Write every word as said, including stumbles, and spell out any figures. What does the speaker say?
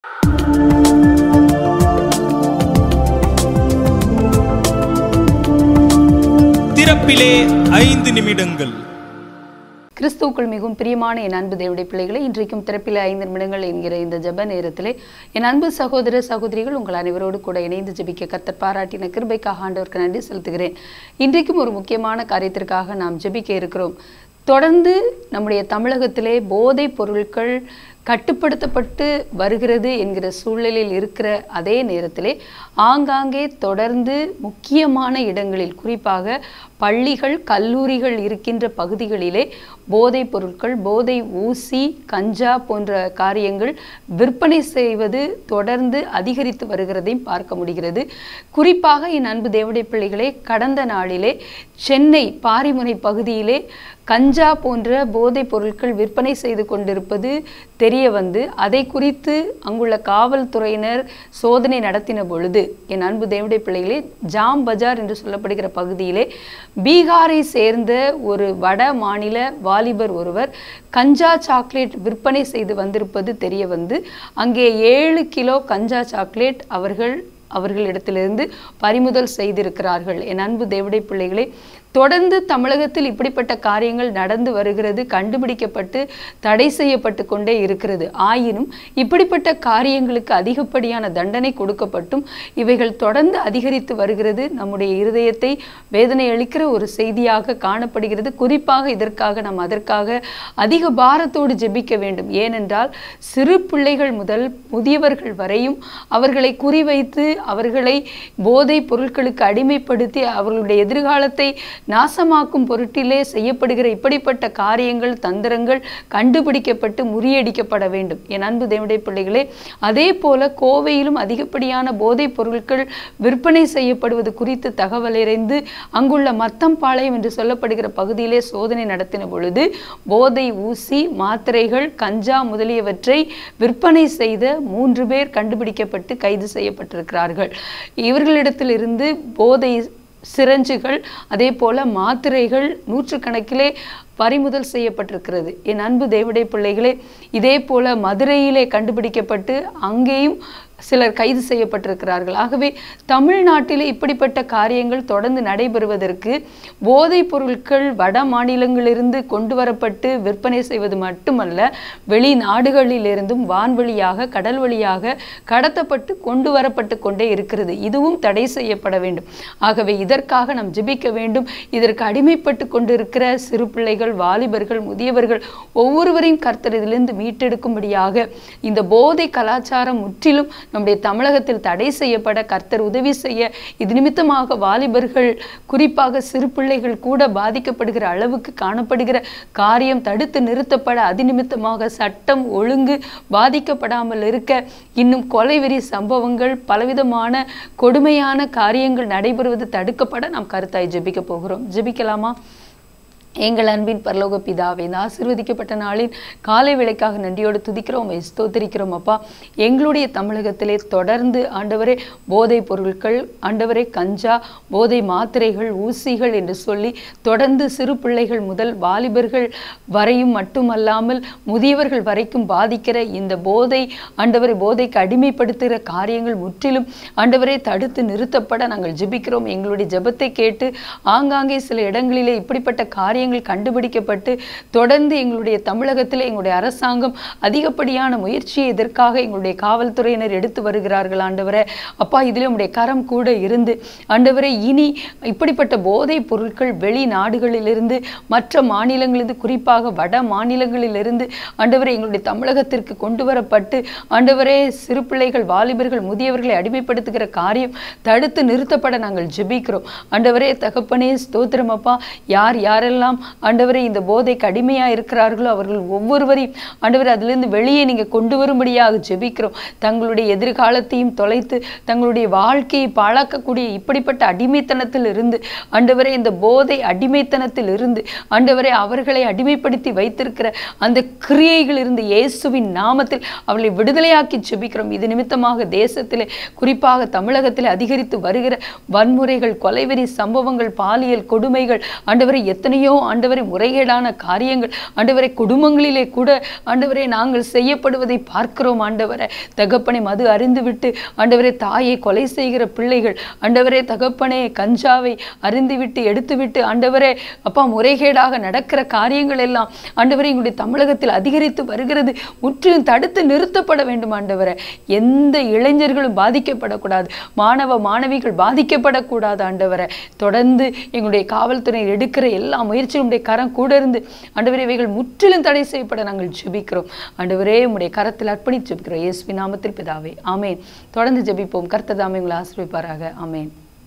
திறப்பிலே ஐந்து நிமிடங்கள். கிறிஸ்துவுக்குள் மிகவும் பிரியமான என் அன்பு தேவனுடைய பிள்ளைகளை, இன்றைக்கும் திறப்பிலே ஐந்து நிமிடங்கள் என்கிற இந்த ஜெப நேரத்திலே என் அன்பு சகோதர சகோதரிகள் உங்கள் அனைவரோடு கூட இணைந்து ஜெபிக்க கர்த்தர் பாராட்டின கிருபைக்காக ஆண்டவருக்கு நன்றி செலுத்துகிறேன். இன்றைக்கும் ஒரு முக்கியமான காரியத்திற்காக நாம் ஜெபிக்க இருக்கிறோம். தொடர்ந்து நம்முடைய தமிழகத்திலே போதைப் பொருட்கள் கட்டுப்படுத்தப்பட்டு வருகிறது என்கிற சூழலில் இருக்கிற அதே நேரத்திலே ஆங்காங்கே தொடர்ந்து முக்கியமான இடங்களில், குறிப்பாக பள்ளிகள் கல்லூரிகள் இருக்கின்ற பகுதிகளிலே போதைப் பொருட்கள், போதை ஊசி, கஞ்சா போன்ற காரியங்கள் விற்பனை செய்வது தொடர்ந்து அதிகரித்து வருகிறதையும் பார்க்க முடிகிறது. குறிப்பாக என் அன்பு தேவனுடைய பிள்ளைகளே, கடந்த நாளிலே சென்னை பாரிமுனை பகுதியிலே கஞ்சா போன்ற போதைப் பொருட்கள் விற்பனை செய்து கொண்டிருப்பது தெரிய வந்து அதை குறித்து அங்குள்ள காவல்துறையினர் சோதனை நடத்தின பொழுது என் அன்பு தேவனுடைய பிள்ளைகளே, ஜாம் பஜார் என்று சொல்லப்படுகிற பகுதியிலே பீகாரை சேர்ந்த ஒரு வட மாநில வாலிபர் ஒருவர் கஞ்சா சாக்லேட் விற்பனை செய்து வந்திருப்பது தெரிய வந்து அங்கே ஏழு கிலோ கஞ்சா சாக்லேட் அவர்கள் அவர்களிடத்திலிருந்து பறிமுதல் செய்திருக்கிறார்கள். என் அன்பு தேவனுடைய பிள்ளைகளே, தொடர்ந்து தமிழகத்தில் இப்படிப்பட்ட காரியங்கள் நடந்து வருகிறது, கண்டுபிடிக்கப்பட்டு தடை செய்யப்பட்டு கொண்டே இருக்கிறது. ஆயினும் இப்படிப்பட்ட காரியங்களுக்கு அதிகப்படியான தண்டனை கொடுக்கப்பட்டும் இவைகள் தொடர்ந்து அதிகரித்து வருகிறது. நம்முடைய இருதயத்தை வேதனை அளிக்கிற ஒரு செய்தியாக காணப்படுகிறது. குறிப்பாக இதற்காக நாம் அதற்காக அதிக பாரத்தோடு ஜெபிக்க வேண்டும். ஏனென்றால் சிறு பிள்ளைகள் முதல் முதியவர்கள் வரையும் அவர்களை குறிவைத்து அவர்களை போதைப் பொருட்களுக்கு அடிமைப்படுத்தி அவர்களுடைய எதிர்காலத்தை நாசமாக்கும் பொருட்டிலே செய்யப்படுகிற இப்படிப்பட்ட காரியங்கள், தந்திரங்கள் கண்டுபிடிக்கப்பட்டு முறியடிக்கப்பட வேண்டும். என் அன்பு தேவனுடைய பிள்ளைகளே, அதே போல கோவையிலும் அதிகப்படியான போதைப் பொருட்கள் விற்பனை செய்யப்படுவது குறித்து தகவல் அறிந்து அங்குள்ள மத்தம்பாளையம் என்று சொல்லப்படுகிற பகுதியிலே சோதனை நடத்தின பொழுது போதை ஊசி, மாத்திரைகள், கஞ்சா முதலியவற்றை விற்பனை செய்த மூன்று பேர் கண்டுபிடிக்கப்பட்டு கைது செய்யப்பட்டிருக்கிறார்கள். இவர்களிடத்திலிருந்து போதை சிரஞ்சுகள், அதே போல மாத்திரைகள் நூற்றுக்கணக்கிலே பறிமுதல் செய்யப்பட்டிருக்கிறது. என் அன்பு தேவனுடைய பிள்ளைகளே, இதே போல மதுரையிலே கண்டுபிடிக்கப்பட்டு அங்கேயும் சிலர் கைது செய்யப்பட்டிருக்கிறார்கள். ஆகவே தமிழ்நாட்டிலே இப்படிப்பட்ட காரியங்கள் தொடர்ந்து நடைபெறுவதற்கு போதைப் பொருட்கள் வட மாநிலங்களிலிருந்து கொண்டு வரப்பட்டு விற்பனை செய்வது மட்டுமல்ல, வெளிநாடுகளிலிருந்தும் வான்வழியாக கடல் வழியாக கடத்தப்பட்டு கொண்டு வரப்பட்டு கொண்டே இருக்கிறது. இதுவும் தடை செய்யப்பட வேண்டும். ஆகவே இதற்காக நாம் ஜெபிக்க வேண்டும். இதற்கு அடிமைப்பட்டு கொண்டிருக்கிற சிறு பிள்ளைகள், வாலிபர்கள், முதியவர்கள் ஒவ்வொருவரையும் கர்த்தர் இதிலிருந்து மீட்டெடுக்கும்படியாக இந்த போதை கலாச்சாரம் முற்றிலும் நம்முடைய தமிழகத்தில் தடை செய்யப்பட கர்த்தர் உதவி செய்ய, இது நிமித்தமாக வாலிபர்கள் குறிப்பாக சிறு பிள்ளைகள் கூட பாதிக்கப்படுகிற அளவுக்கு காணப்படுகிற காரியம் தடுத்து நிறுத்தப்பட, அது நிமித்தமாக சட்டம் ஒழுங்கு பாதிக்கப்படாமல் இருக்க, இன்னும் கொலைவெறி சம்பவங்கள், பலவிதமான கொடுமையான காரியங்கள் நடைபெறுவது தடுக்கப்பட நாம் கருத்தாய் ஜெபிக்க போகிறோம். ஜெபிக்கலாமா? எங்கள் அன்பின் பரலோக பிதாவே, இந்த ஆசீர்வதிக்கப்பட்ட நாளின் காலை வேளைக்காக நன்றியோடு துதிக்கிறோம், ஸ்தோத்திரிக்கிறோம். அப்பா, எங்களுடைய தமிழகத்திலே தொடர்ந்து ஆண்டவரே போதைப் பொருட்கள், ஆண்டவரே கஞ்சா, போதை மாத்திரைகள், ஊசிகள் என்று சொல்லி தொடர்ந்து சிறு பிள்ளைகள் முதல் வாலிபர்கள் வரையும் மட்டுமல்லாமல் முதியவர்கள் வரைக்கும் பாதிக்கிற இந்த போதை, ஆண்டவரை போதைக்கு அடிமைப்படுத்துகிற காரியங்கள் முற்றிலும் ஆண்டவரை தடுத்து நிறுத்தப்பட நாங்கள் ஜெபிக்கிறோம். எங்களுடைய ஜெபத்தை கேட்டு ஆங்காங்கே சில இடங்களிலே இப்படிப்பட்ட காரியங்கள் கண்டுபிடிக்கப்பட்டு தொடர்ந்து எங்களுடைய தமிழகத்தில் எங்களுடைய அரசாங்கம் அதிகப்படியான முயற்சியை இதற்காக எங்களுடைய காவல்துறையினர் எடுத்து வருகிறார்கள். ஆண்டவரே அப்பா, இதில் உங்களுடைய கரம் கூட இருந்து ஆண்டவரே இனி இப்படிப்பட்ட போதைப் பொருட்கள் வெளிநாடுகளிலிருந்து, மற்ற மாநிலங்களிலிருந்து, குறிப்பாக வட மாநிலங்களிலிருந்து ஆண்டவரே எங்களுடைய தமிழகத்திற்கு கொண்டு வரப்பட்டு ஆண்டவரே சிறு பிள்ளைகள், வாலிபர்கள், முதியவர்களை அடிமைப்படுத்துகிற காரியம் தடுத்து நிறுத்தப்பட நாங்கள் ஜெபிக்கிறோம். ஆண்டவரே தகப்பனே ஸ்தோத்திரம். அப்பா, யார் யாரெல்லாம் ஆண்டவரே இந்த போதைக்கு அடிமையா இருக்கிறார்களோ அவர்கள் ஒவ்வொருவரையும் ஆண்டவரே அதிலிருந்து வெளியே நீங்க கொண்டு வரும்படியாக ஜெபிக்கிறோம். தங்களுடைய எதிர்காலத்தையும் தொலைத்து தங்களுடைய வாழ்க்கையை பாழாக்கக்கூடிய இப்படிப்பட்ட அடிமைத்தனத்தில் இருந்து ஆண்டவரே, இந்த போதை அடிமைத்தனத்தில் இருந்து ஆண்டவரே அவர்களை அடிமைப்படுத்தி வைத்திருக்கிற அந்த கிரியைகள் இருந்து இயேசுவின் நாமத்தில் அவர்களை விடுதலையாக்கி ஜெபிக்கிறோம். இது நிமித்தமாக தேசத்திலே குறிப்பாக தமிழகத்திலே அதிகரித்து வருகிற வன்முறைகள், கொலைவெறி சம்பவங்கள், பாலியல் கொடுமைகள் ஆண்டவரை எத்தனையோ ஆண்டவரே முறைகேடான காரியங்கள் ஆண்டவரே குடும்பங்களிலே கூட ஆண்டவரே நாங்கள் செய்யப்படுவதை பார்க்கிறோம். ஆண்டவரே தகப்பனை மது அறிந்து விட்டு ஆண்டவரே தாயை கொலை செய்கிற பிள்ளைகள், ஆண்டவரே தகப்பனே கஞ்சாவை அறிந்துவிட்டு எடுத்துவிட்டு ஆண்டவரே அப்பா முறைகேடாக நடக்கிற காரியங்கள் எல்லாம் ஆண்டவரே எங்களுடைய தமிழகத்தில் அதிகரித்து வருகிறது. முற்றிலும் தடுத்து நிறுத்தப்பட வேண்டும். ஆண்டவரே எந்த இளைஞர்களும் பாதிக்கப்படக்கூடாது, மாணவ மாணவிகள் பாதிக்கப்படக்கூடாது. ஆண்டவரே தொடர்ந்து எங்களுடைய காவல்துறை எடுக்கிற எல்லா முயற்சியும் உடைய கரம் கூட இருந்து ஆண்டவரே இவைகள் முற்றிலும் தடை செய்யப்பட நாங்கள் ஜெபிக்கிறோம். ஆண்டவரே உடைய கரத்தில் அர்ப்பணித்து ஜெபிக்கிறோம். இயேசுவின் நாமத்தில் பிதாவே, ஆமென். தொடர்ந்து ஜெபிப்போம். கர்த்தர் தாமே உங்களை ஆசீர்வதிப்பாராக. ஆமென்.